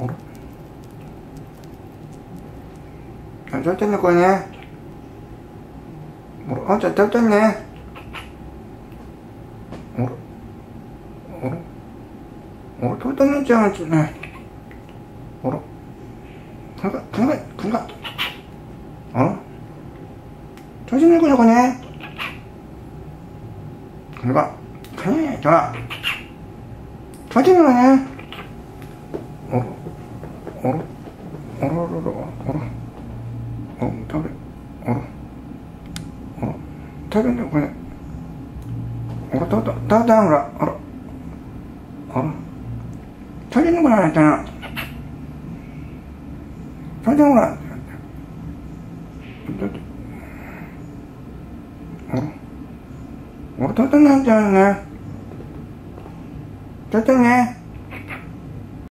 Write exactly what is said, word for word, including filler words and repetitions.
あれあ、食べてんね、これね。あれ、あんちゃん食べてんね。あれあれあれ、食べてんねんちゃん、あいつね。あら、くんか、くんか、くんか。あら、食べてんね、これ、これね。くんか、くんね、じゃあ。食べてんね、これね。あら、あら、あららら、あら。あ、食べ、あら、あら、食べんねこれ。あら、食べた、食べたほら、あら、あら、食べんねこれ、あいつな。食べてほら。だって、あら、あら、食べたんなんじゃんね。食べたね。